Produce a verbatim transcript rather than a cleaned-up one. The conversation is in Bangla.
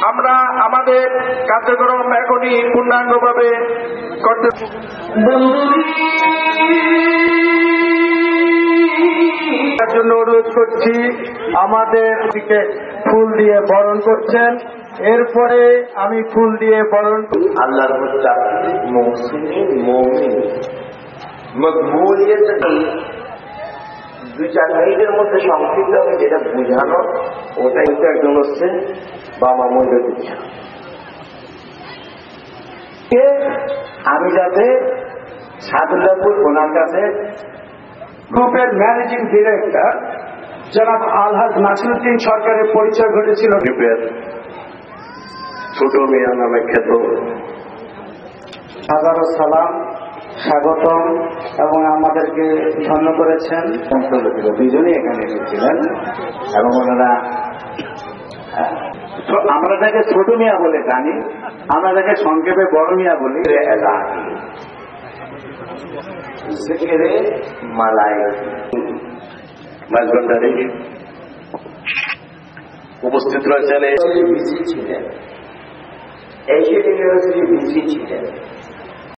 আমরা আমাদের কার্যক্রম এখনই পূর্ণাঙ্গভাবে করতে জন্য অনুরোধ করছি। আমাদের দিকে ফুল দিয়ে বরণ করছেন, এরপরে আমি ফুল দিয়ে বরণ আল্লাহর মুত্তাক মুহসিন মুমিন মকবুলিয়ত দুই চার মিনিটের মধ্যে সংক্ষিপ্ত হবে যেটা বোঝানো, ওটাই তো একজন হচ্ছে বাবা মৌলভী। আমি যাতে সাদুল্লাহপুর ওনার কাছে গ্রুপের ম্যানেজিং ডিরেক্টর জনাব আলহাজ নাসিরুদ্দিন সরকারের পরিচয় ঘটেছিল। গ্রুপের ছোট মিয়া নামে খ্যাত হাজারো সালাম, স্বাগতম এবং আমাদেরকে ধন্য করেছেন। দুইজনই এখানে এসেছিলেন এবং ওনারা আমরা তাকে ছোট মিয়া বলে জানি, আমরা তাকে সংক্ষেপে বড় মিয়া বলি। মালাই মাঝবন্ডারে উপস্থিত রয়েছেন, বিসি ছিলেন, এশিয়ান ইউনিভার্সিটি বিসি ছিলেন।